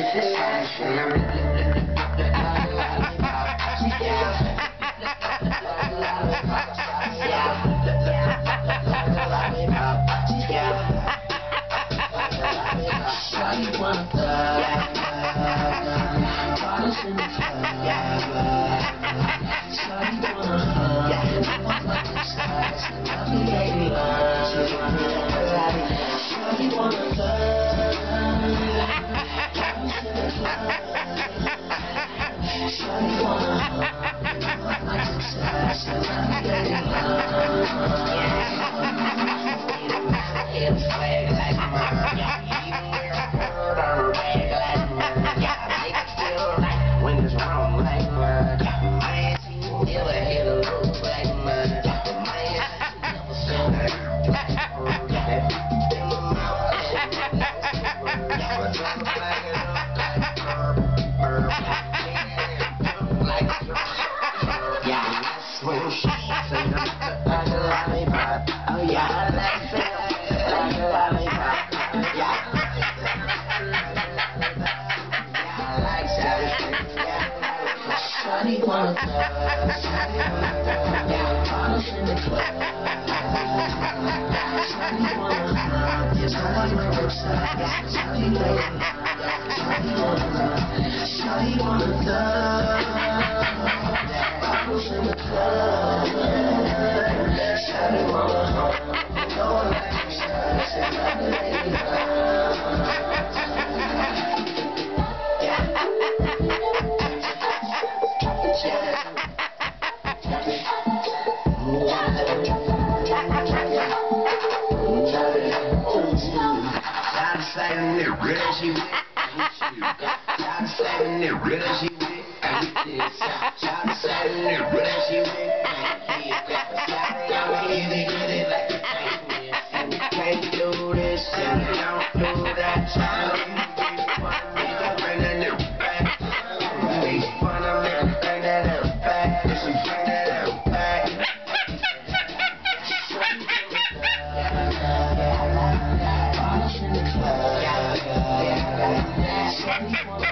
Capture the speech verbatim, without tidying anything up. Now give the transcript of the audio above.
Shawty wanna touch, Shawty wanna touch, bottles in the club. Shawty wanna hug, there's no one else. Shawty wanna hug, Shawty wanna hug, Shawty wanna touch, bottles in the club. Shawty wanna hug, no one likes us, another lady hug. Really she with, shout to seven there, really she with, shout to seven there, really she with, shout it out here, they get it like a tank, and we can't do this, and we don't do that, child, you make fun of me, bring that new back, make fun of me, bring that new back, she bring that new back. Bottles in the club.